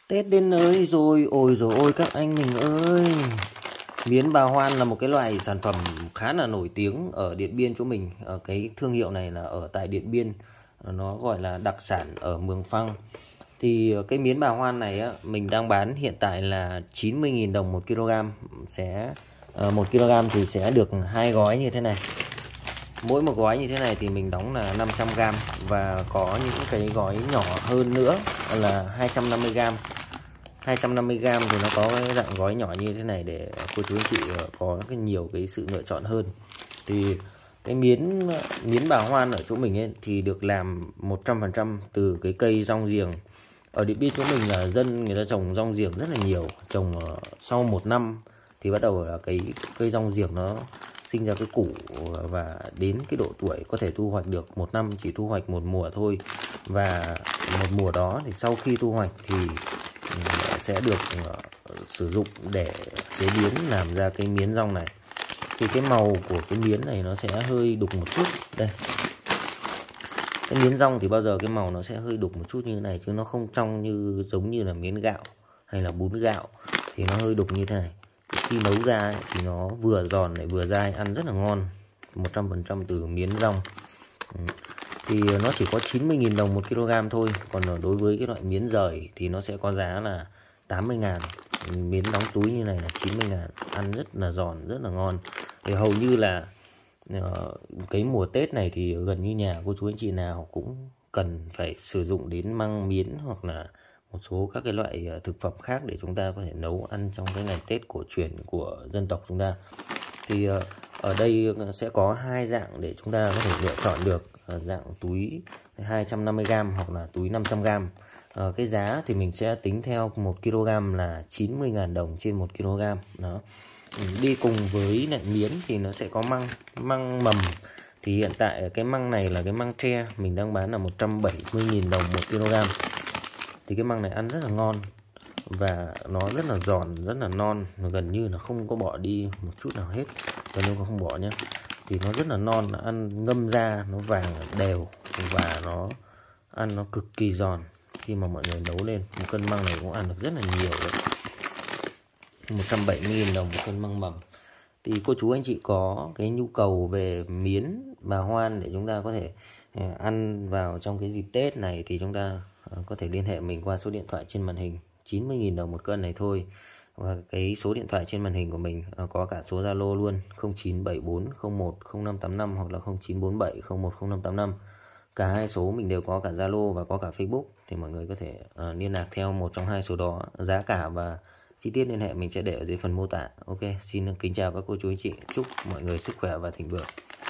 Tết đến nơi rồi, ôi rồi ôi các anh mình ơi. Miến Bà Hoan là một cái loại sản phẩm khá là nổi tiếng ở Điện Biên chỗ mình. Ở cái thương hiệu này là ở tại Điện Biên, nó gọi là đặc sản ở Mường Phăng. Thì cái miến Bà Hoan này á, mình đang bán hiện tại là 90.000 đồng 1 kg. Sẽ 1 kg thì sẽ được 2 gói như thế này. Mỗi một gói như thế này thì mình đóng là 500g, và có những cái gói nhỏ hơn nữa là 250g. 250g thì nó có cái dạng gói nhỏ như thế này để cô chú anh chị có nhiều cái sự lựa chọn hơn. Thì cái miến Bà Hoan ở chỗ mình ấy thì được làm 100% từ cái cây rong giềng. Ở Điện Biên chỗ mình là dân người ta trồng rong giềng rất là nhiều, trồng sau 1 năm thì bắt đầu là cái cây rong giềng nó sinh ra cái củ, và đến cái độ tuổi có thể thu hoạch được. 1 năm chỉ thu hoạch 1 mùa thôi, và một mùa đó thì sau khi thu hoạch thì sẽ được sử dụng để chế biến làm ra cái miến rong này. Thì cái màu của cái miến này nó sẽ hơi đục một chút. Đây, cái miến rong thì bao giờ cái màu nó sẽ hơi đục một chút như thế này, chứ nó không trong như giống như là miến gạo hay là bún gạo, thì nó hơi đục như thế này. Khi nấu ra ấy, thì nó vừa giòn lại vừa dai, ăn rất là ngon. 100% từ miến rong. Thì nó chỉ có 90.000 đồng 1 kg thôi. Còn đối với cái loại miến rời thì nó sẽ có giá là 80.000. Miến đóng túi như này là 90.000, ăn rất là giòn, rất là ngon. Thì hầu như là cái mùa Tết này thì gần như nhà cô chú anh chị nào cũng cần phải sử dụng đến măng miến, hoặc là một số các cái loại thực phẩm khác để chúng ta có thể nấu ăn trong cái ngày Tết cổ truyền của dân tộc chúng ta. Thì ở đây sẽ có 2 dạng để chúng ta có thể lựa chọn được, dạng túi 250g hoặc là túi 500g. Cái giá thì mình sẽ tính theo 1 kg là 90.000 đồng trên 1 kg. Đó. Đi cùng với lại miến thì nó sẽ có măng mầm. Thì hiện tại cái măng này là cái măng tre, mình đang bán là 170.000 đồng 1 kg. Thì cái măng này ăn rất là ngon, và nó rất là giòn, rất là non, nó gần như là không có bỏ đi một chút nào hết, gần như không bỏ nhé. Thì nó rất là non, nó ăn ngâm ra nó vàng đều, và nó ăn nó cực kỳ giòn. Khi mà mọi người nấu lên, một cân măng này cũng ăn được rất là nhiều đấy. 170.000 đồng một cân măng mầm. Thì cô chú anh chị có cái nhu cầu về miến Bà Hoan để chúng ta có thể ăn vào trong cái dịp Tết này, thì chúng ta có thể liên hệ mình qua số điện thoại trên màn hình. 90.000 đồng 1 cân này thôi. Và cái số điện thoại trên màn hình của mình có cả số Zalo luôn, 0974010585 hoặc là 0947010585. Cả hai số mình đều có cả Zalo và có cả Facebook, thì mọi người có thể liên lạc theo một trong hai số đó. Giá cả và chi tiết liên hệ mình sẽ để ở dưới phần mô tả. Ok, xin kính chào các cô chú anh chị, chúc mọi người sức khỏe và thịnh vượng.